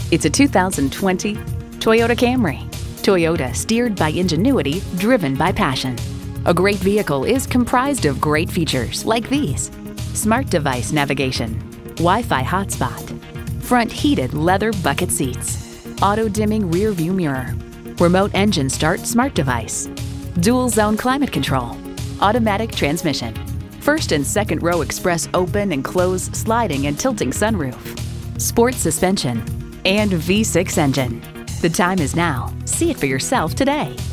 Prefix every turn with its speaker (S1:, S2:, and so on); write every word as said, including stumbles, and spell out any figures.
S1: It's a two thousand twenty Toyota Camry. Toyota, steered by ingenuity, driven by passion. A great vehicle is comprised of great features like these: smart device navigation, Wi-Fi hotspot, front heated leather bucket seats, auto-dimming rear view mirror, remote engine start smart device, dual zone climate control, automatic transmission, first and second row express open and close sliding and tilting sunroof, sport suspension, and V six engine. The time is now. See it for yourself today.